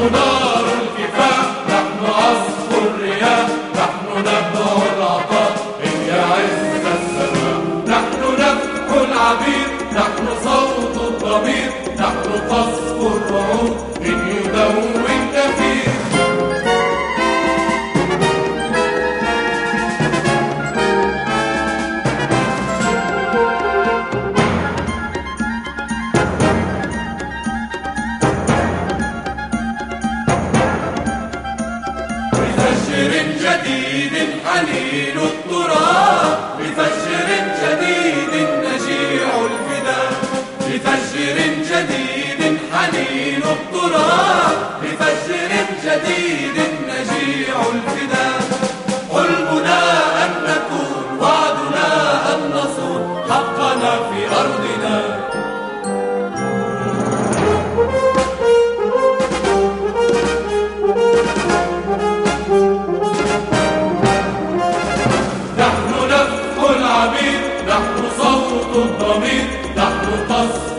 نار الكفاح، نحن عصف الرياح، نحن نبع العطاء إن يعز السماء، نحن نفح العبير، نحن صوت الضمير، نحن قصف الرعود إن يدون كثير. بفجر جديد حنين التراب، بفجر جديد نشيع الفداء، بفجر جديد حنين التراب، بفجر جديد نشيع الفداء. حلمنا أن نكون، وعدنا أن نصون حقنا في أرضنا. نحن نفح العبير، نحن صوت الضمير، نحن قصف